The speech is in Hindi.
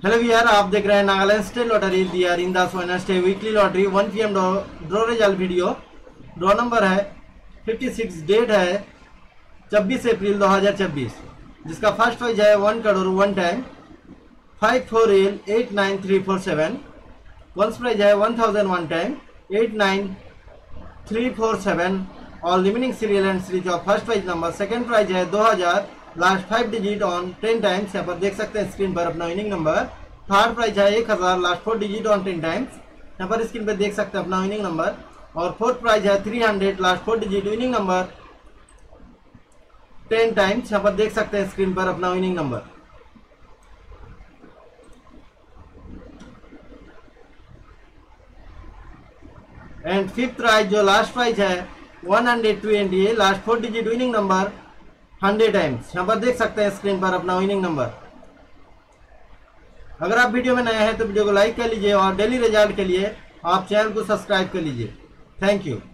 हेलो यार, आप देख रहे हैं Nagaland state lottery dear in the Wednesday weekly lottery 1 PM draw result video. Draw number है 56, डेट है 24 अप्रैल 2024, जिसका फर्स्ट प्राइज है 1 करोड़ 1 टाइम 54889347। वंस प्राइज है 1001 time 89347। All remaining serial and series of first prize number. Second prize है 2000, लास्ट 5 डिजिट ऑन 10 टाइम्स। यहाँ पर देख सकते हैं स्क्रीन पर अपना विनिंग नंबर। थर्ड प्राइज है 1000, लास्ट 4 डिजिट ऑन 10 टाइम्स। यहाँ पर स्क्रीन पर देख सकते हैं अपना विनिंग नंबर। और फोर्थ प्राइज है 300, last 4 digit winning number 10 times. यहाँ पर देख सकते हैं स्क्रीन पर अपना winning number. And fifth prize जो लास्ट प्राइज है 120, last 4 digit winning number 100 times. यहाँ पर देख सकते हैं स्क्रीन पर अपना विनिंग नंबर। अगर आप वीडियो में नए हैं तो वीडियो को लाइक कर लीजिए और डेली रिजल्ट के लिए आप चैनल को सब्सक्राइब कर लीजिए। Thank you.